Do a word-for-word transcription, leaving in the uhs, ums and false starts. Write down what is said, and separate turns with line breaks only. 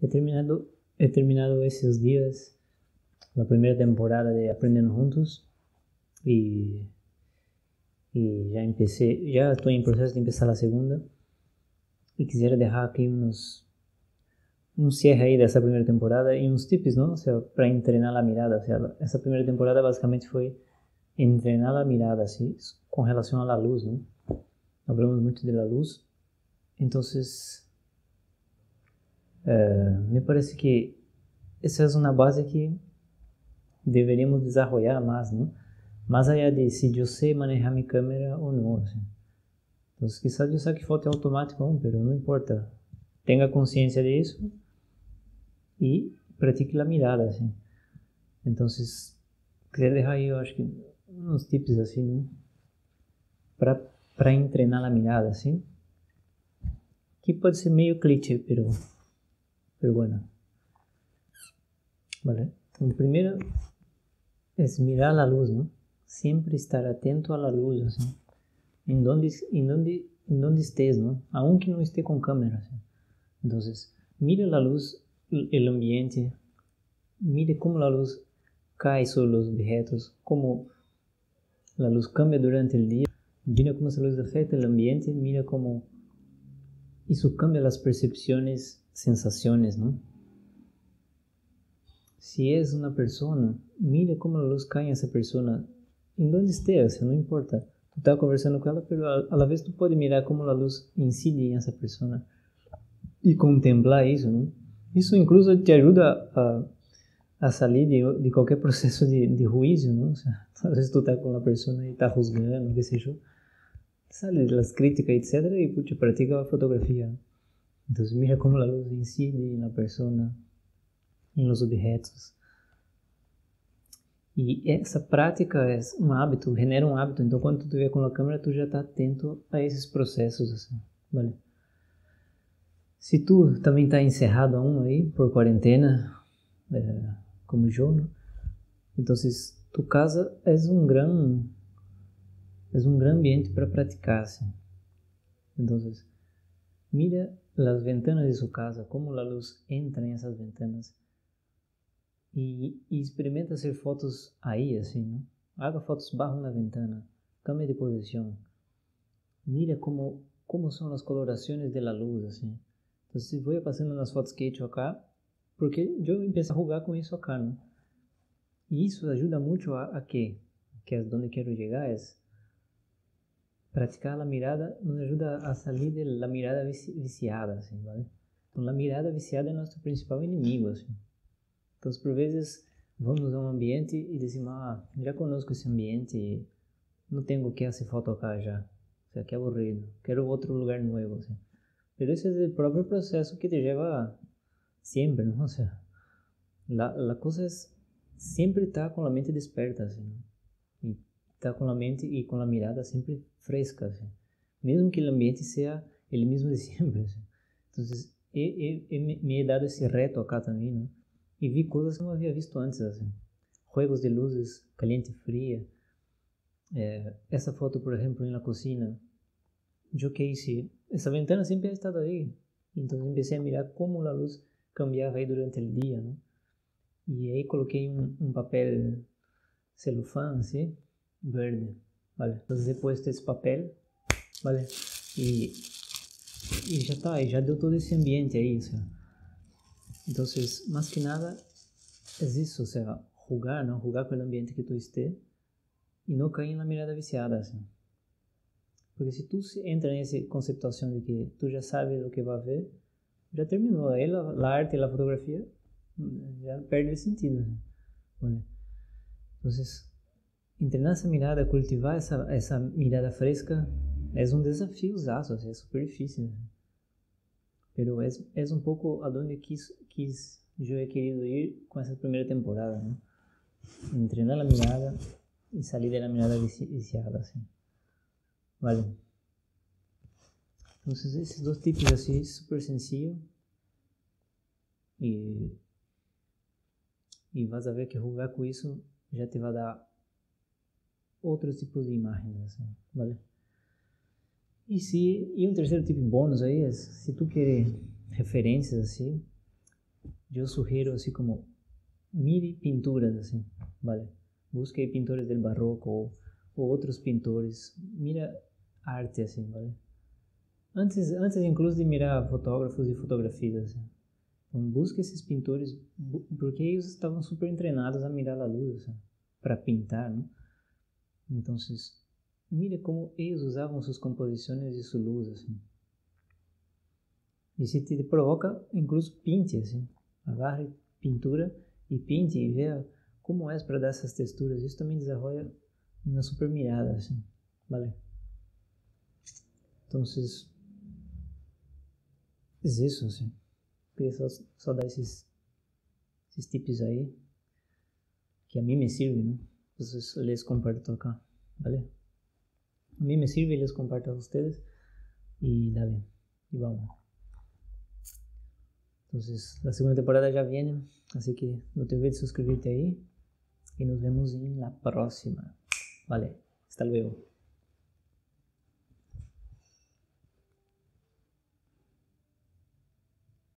he terminado, he terminado esses dias a primeira temporada de Aprendendo Juntos e, e já empecé, já estou em processo de começar a segunda e quisiera deixar aqui uns um cierre aí dessa primeira temporada e uns tips, não? O sea, para treinar a mirada. O sea, essa primeira temporada basicamente foi treinar a mirada, assim, com relação à luz, não? Hablamos muito de la luz. Então, uh, me parece que essa é uma base que deveríamos desenvolver mais, não? Mais allá de se eu sei manejar minha câmera ou não. Assim. Então, quizás eu saque foto automática, não, mas não importa. Tenha consciência disso e pratique a mirada, assim. Então, queria deixar aí, eu acho que, uns tips, assim, não? Para para treinar a mirada, assim. Que pode ser meio clichê, pero, pero bueno. Vale. Então, primeiro é mirar a luz, não? Sempre estar atento à luz, assim. Em donde, em donde, em donde estés, não? Aunque não esté com câmera, assim. Então, mire a luz, o ambiente, mire como a luz cai sobre os objetos, como a luz cambia durante o dia, mira como essa luz afeta o ambiente, mira como isso cambia as percepções, sensações, não? Se és uma pessoa, mira como a luz cai em essa pessoa, em onde esteja, não importa. Tu está conversando com ela, mas a la vez tu pode mirar como a luz incide em essa pessoa e contemplar isso, não? Isso incluso te ajuda a, a sair de, de qualquer processo de, de juízo, não? O sea, às vezes tu está com uma pessoa e está juzgando, que seja, sale das críticas, etcétera, e puxa, pratica a fotografia. Não? Então, mira como a luz incide na pessoa, em los objetos. E essa prática é um hábito, genera um hábito. Então, quando tu estiver com a câmera, tu já está atento a esses processos, assim, vale? Se tu também está encerrado aún aí, por quarentena, é, como eu, né? Então, tu casa é um gran, é um gran ambiente para praticar, assim. Então, mira as ventanas de sua casa, como a luz entra em essas ventanas. E, e experimenta hacer fotos aí, assim, ¿no? Haga fotos bajo na ventana, cambie de posição, mira como, como são as colorações da luz, assim. Então, se vou passando nas fotos que he hecho acá, porque eu empecé a jogar com isso acá, ¿no? E isso ajuda muito a, a que, que é onde quero chegar, é praticar a mirada, nos ajuda a sair da mirada viciada, assim, ¿vale? Então, a mirada viciada é nosso principal inimigo, assim. Então, por vezes, vamos a um ambiente e dizemos, ah, já conosco esse ambiente, não tenho que fazer foto acá já. O sea, que aburrido, quero outro lugar novo. Assim. Mas esse é o próprio processo que te leva sempre, não? O sea, a, a coisa é sempre estar com a mente desperta, assim, e estar com a mente e com a mirada sempre fresca, assim. Mesmo que o ambiente seja o mesmo de sempre. Assim. Então, eu, eu, eu me he dado esse reto acá também, não? E vi coisas que eu não havia visto antes, assim. Juegos de luzes, caliente e fria. É, essa foto, por exemplo, na cozinha, eu que hice, essa ventana sempre ha estado aí. Então, comecei a mirar como a luz cambiava aí durante o dia, né? E aí coloquei um, um papel celofã, assim, verde, vale? Então, depois desse papel, vale? E, e já tá, já deu todo esse ambiente aí, assim. Então, mais que nada, é isso, ou seja, jugar, não? Jugar com o ambiente que tu esteja e não cair na mirada viciada, assim. Porque se tu entra nessa conceptuação de que tu já sabes o que vai ver, já terminou. Aí a, a arte e a fotografia já perde o sentido, assim. Vale? Então, treinar essa mirada, cultivar essa, essa mirada fresca, é um desafio, assim, é super difícil. Assim. Pero é, é um pouco aonde quis, quis eu he querido ir com essa primeira temporada, né? Treinar a mirada e sair da mirada viciada, assim. Vale? Então, esses dois tipos, assim, super sencillo. E, e vas a ver que jogar com isso já te vai dar outros tipos de imagens, assim, vale? E, se, e um terceiro tipo de bônus aí é, se tu querer referências, assim, yo sugiero así como, mire pinturas así, ¿vale? Busque pintores del barroco o, o otros pintores, mira arte así, ¿vale? Antes, antes incluso de mirar fotógrafos e fotografias, assim. Então, busque esses pintores, porque eles estavam super treinados a mirar a luz, assim, para pintar, né? Então, mire como eles usavam suas composições e sua luz, assim. E se te provoca, incluso pinte, assim. Agarre pintura e pinte e veja como é para dar essas texturas. Isso também desenvolve uma super mirada, assim, vale? Então, é isso, assim. Queria só, só dar esses, esses tips aí, que a mim me servem, né? Entonces, les comparto acá, ¿vale? A mí me sirve y les comparto a ustedes. Y dale, y vamos. Entonces, la segunda temporada ya viene, así que no te olvides de suscribirte ahí. Y nos vemos en la próxima. Vale, hasta luego.